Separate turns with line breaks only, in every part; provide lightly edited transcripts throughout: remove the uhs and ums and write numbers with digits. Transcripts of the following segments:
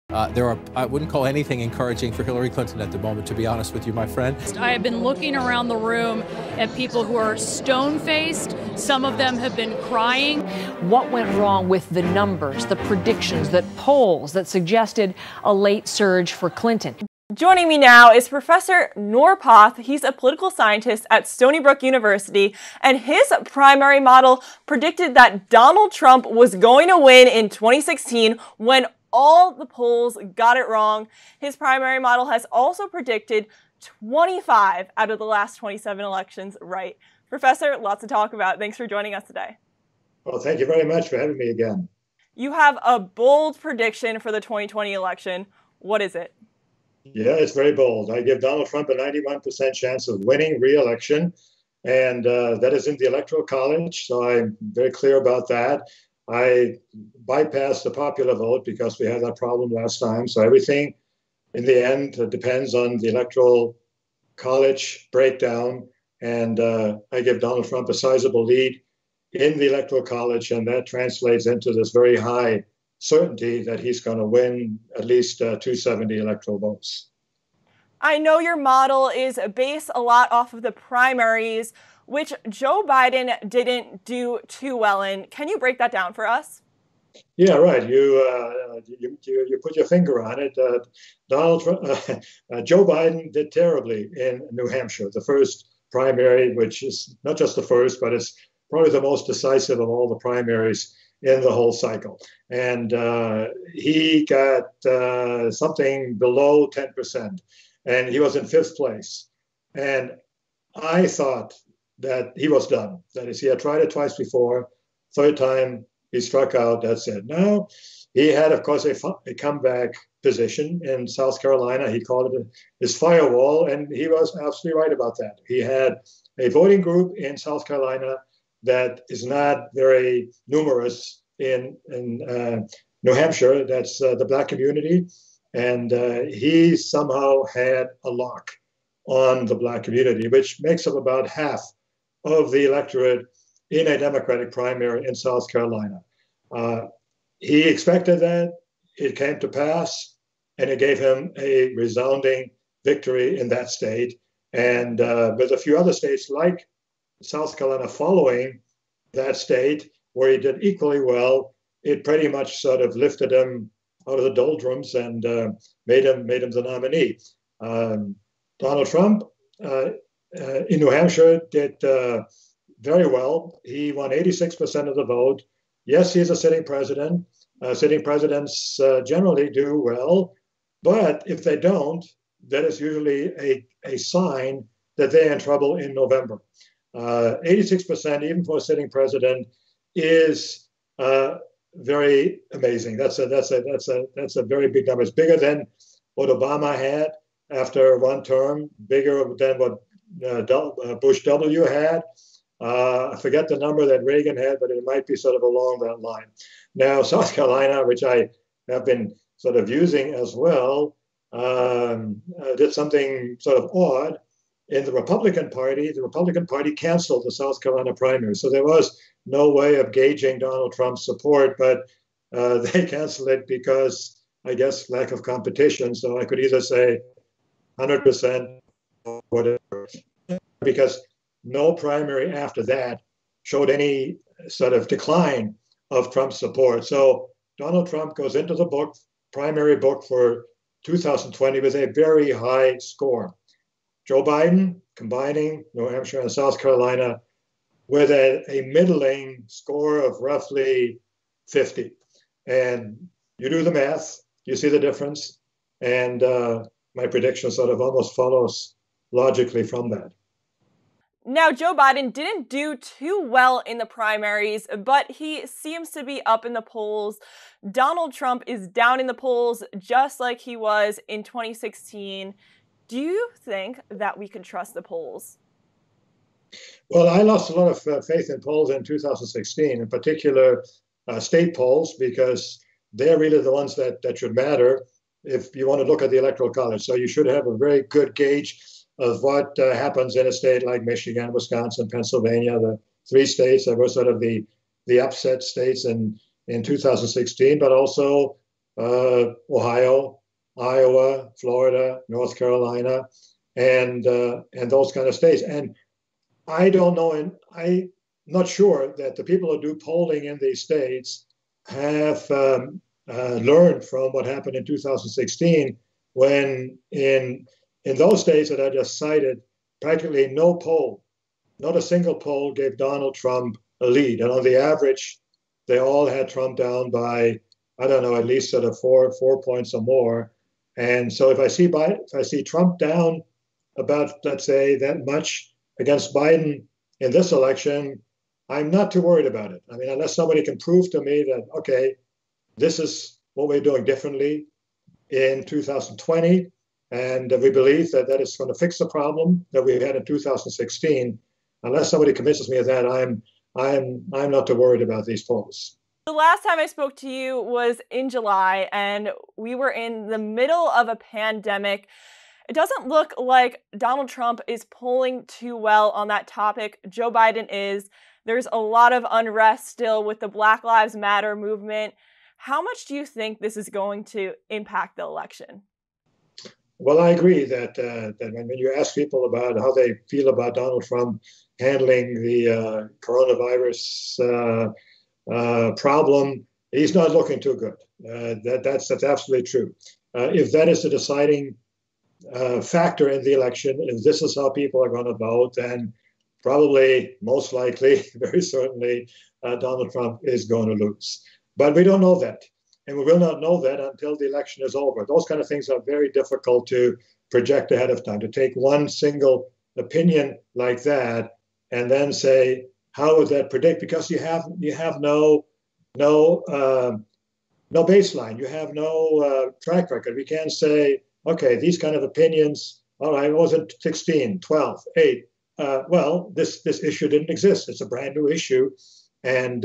I wouldn't call anything encouraging for Hillary Clinton at the moment, to be honest with you, my friend.
I have been looking around the room at people who are stone-faced. Some of them have been crying.
What went wrong with the numbers, the predictions, the polls that suggested a late surge for Clinton?
Joining me now is Professor Norpoth. He's a political scientist at Stony Brook University, and his primary model predicted that Donald Trump was going to win in 2016 when all the polls got it wrong. His primary model has also predicted 25 out of the last 27 elections right. Professor, lots to talk about. Thanks for joining us today.
Well, thank you very much for having me again.
You have a bold prediction for the 2020 election. What is it?
Yeah, it's very bold. I give Donald Trump a 91% chance of winning re-election, and that is in the Electoral College, so I'm very clear about that. I bypassed the popular vote because we had that problem last time. So everything in the end depends on the Electoral College breakdown. And I give Donald Trump a sizable lead in the Electoral College. And that translates into this very high certainty that he's going to win at least 270 electoral votes.
I know your model is based a lot off of the primaries, which Joe Biden didn't do too well in. Can you break that down for us?
Yeah, right. You put your finger on it. Joe Biden did terribly in New Hampshire, the first primary, which is not just the first, but it's probably the most decisive of all the primaries in the whole cycle. And he got something below 10%, and he was in fifth place. And I thought that he was done. That is, he had tried it twice before. Third time, he struck out. That's it. Now, he had, of course, a comeback position in South Carolina. He called it his firewall, and he was absolutely right about that. He had a voting group in South Carolina that is not very numerous in New Hampshire. That's the Black community. And he somehow had a lock on the Black community, which makes up about half of the electorate in a Democratic primary in South Carolina. He expected that. It came to pass, and it gave him a resounding victory in that state. And with a few other states like South Carolina following that state, where he did equally well, it pretty much sort of lifted him out of the doldrums and made him the nominee. Donald Trump in New Hampshire did very well. He won 86% of the vote. Yes, he's a sitting president. Sitting presidents generally do well, but if they don't, that is usually a sign that they're in trouble in November. 86%, even for a sitting president, is very amazing. That's a very big number. It's bigger than what Obama had after one term, bigger than what Bush W had. I forget the number that Reagan had, but it might be sort of along that line. Now, South Carolina, which I have been sort of using as well, did something sort of odd. In the Republican Party canceled the South Carolina primary. So there was no way of gauging Donald Trump's support, but they canceled it because, I guess, lack of competition. So I could either say 100% or whatever, because no primary after that showed any sort of decline of Trump's support. So Donald Trump goes into the primary book for 2020 with a very high score. Joe Biden, combining New Hampshire and South Carolina, with a middling score of roughly 50. And you do the math, you see the difference, and my prediction sort of almost follows logically from that.
Now, Joe Biden didn't do too well in the primaries, but he seems to be up in the polls. Donald Trump is down in the polls just like he was in 2016. Do you think that we can trust the polls?
Well, I lost a lot of faith in polls in 2016, in particular state polls, because they're really the ones that should matter if you want to look at the Electoral College. So you should have a very good gauge of what happens in a state like Michigan, Wisconsin, Pennsylvania, the three states that were sort of the upset states in 2016, but also Ohio, Iowa, Florida, North Carolina, and those kind of states. And I don't know, and I'm not sure that the people who do polling in these states have learned from what happened in 2016, when in those states that I just cited, practically no poll, not a single poll, gave Donald Trump a lead. And on the average, they all had Trump down by, I don't know, at least sort of four points or more. And so if I see Trump down about, let's say, that much against Biden in this election, I'm not too worried about it. I mean, unless somebody can prove to me that, okay, this is what we're doing differently in 2020, and we believe that that is going to fix the problem that we had in 2016. Unless somebody convinces me of that, I'm not too worried about these polls.
The last time I spoke to you was in July, and we were in the middle of a pandemic. It doesn't look like Donald Trump is polling too well on that topic. Joe Biden is. There's a lot of unrest still with the Black Lives Matter movement. How much do you think this is going to impact the election?
Well, I agree that when you ask people about how they feel about Donald Trump handling the coronavirus problem, he's not looking too good. That's absolutely true. If that is the deciding factor in the election, if this is how people are going to vote, then probably, most likely, very certainly, Donald Trump is going to lose. But we don't know that. And we will not know that until the election is over. Those kind of things are very difficult to project ahead of time. To take one single opinion like that and then say, how would that predict? Because you have no baseline. You have no track record. We can't say, okay, these kind of opinions, all right, it wasn't 16, 12, 8. Well, this issue didn't exist. It's a brand new issue. And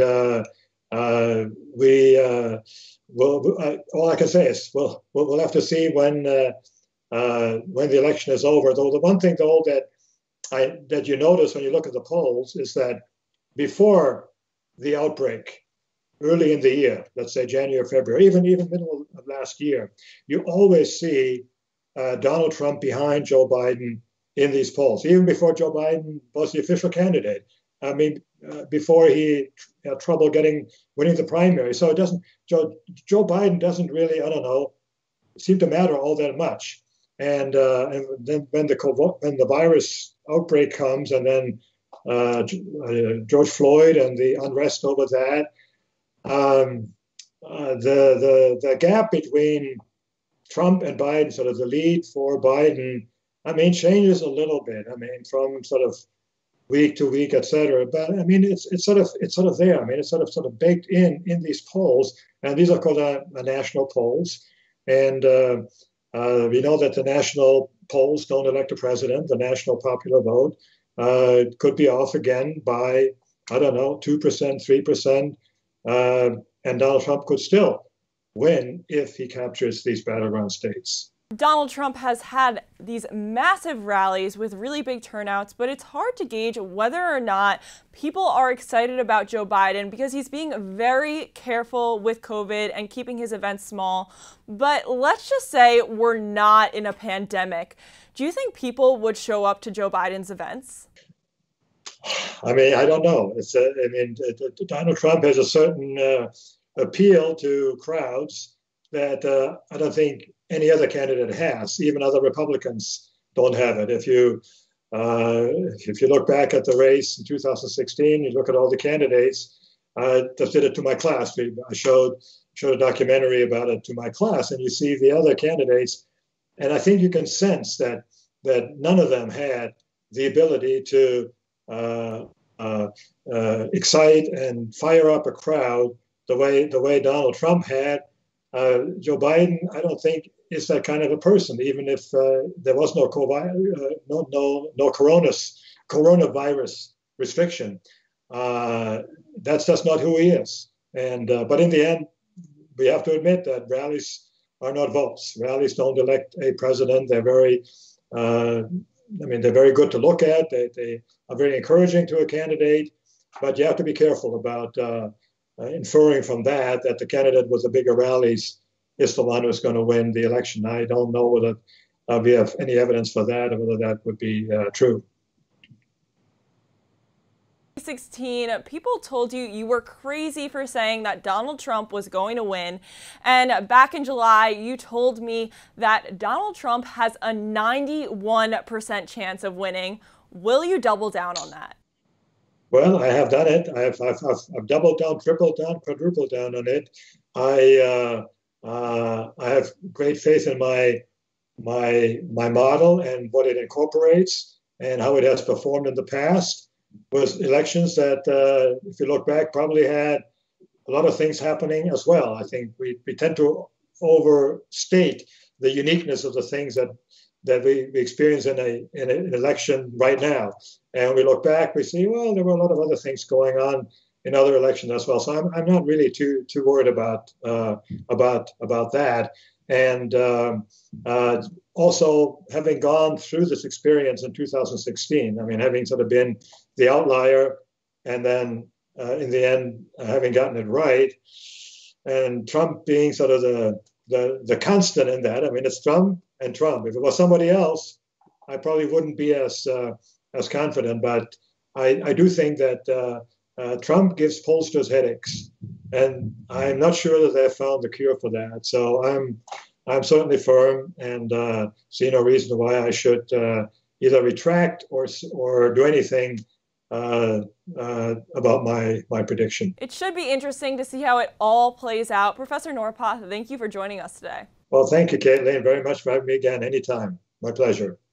all I can say is we'll have to see when the election is over. Though the one thing, though, that you notice when you look at the polls is that before the outbreak, early in the year, let's say January, February, even middle of last year, you always see Donald Trump behind Joe Biden in these polls, even before Joe Biden was the official candidate. I mean, before he had trouble winning the primary. So it doesn't. Joe Biden doesn't really, I don't know, seem to matter all that much. And then when the virus outbreak comes, and then George Floyd and the unrest over that, the gap between Trump and Biden, sort of the lead for Biden, I mean, changes a little bit. I mean, from sort of week to week, et cetera. But I mean, it's sort of there. I mean, it's sort of baked in these polls, and these are called national polls. And we know that the national polls don't elect a president. The national popular vote could be off again by, I don't know, 2%, 3%, and Donald Trump could still win if he captures these battleground states.
Donald Trump has had these massive rallies with really big turnouts, but it's hard to gauge whether or not people are excited about Joe Biden because he's being very careful with COVID and keeping his events small. But let's just say we're not in a pandemic. Do you think people would show up to Joe Biden's events?
I mean, I don't know. Donald Trump has a certain appeal to crowds that I don't think any other candidate has. Even other Republicans don't have it. If you look back at the race in 2016, you look at all the candidates. I just did it to my class. I showed a documentary about it to my class, and you see the other candidates, and I think you can sense that none of them had the ability to excite and fire up a crowd the way Donald Trump had. Joe Biden, I don't think, is that kind of a person. Even if there was no coronavirus restriction, that's just not who he is. And but in the end, we have to admit that rallies are not votes. Rallies don't elect a president. They're very, they're very good to look at. They are very encouraging to a candidate, but you have to be careful about inferring from that the candidate with the bigger rallies is the one who's going to win the election. I don't know whether we have any evidence for that or whether that would be true.
2016, people told you were crazy for saying that Donald Trump was going to win. And back in July, you told me that Donald Trump has a 91% chance of winning. Will you double down on that?
Well, I have done it. I've doubled down, tripled down, quadrupled down on it. I have great faith in my model and what it incorporates and how it has performed in the past. Was elections that, if you look back, probably had a lot of things happening as well. I think we tend to overstate the uniqueness of the things that we experience in an election right now. And when we look back, we see, well, there were a lot of other things going on in other elections as well. So I'm not really too worried about that. And also having gone through this experience in 2016, I mean, having sort of been the outlier and then in the end having gotten it right, and Trump being sort of the constant in that. I mean, it's Trump and Trump. If it was somebody else, I probably wouldn't be as confident. But I do think that Trump gives pollsters headaches, and I'm not sure that they've found the cure for that. So I'm certainly firm and see no reason why I should either retract or do anything about my prediction.
It should be interesting to see how it all plays out. Professor Norpoth, thank you for joining us today.
Well, thank you, Caitlin, very much for having me again anytime. My pleasure.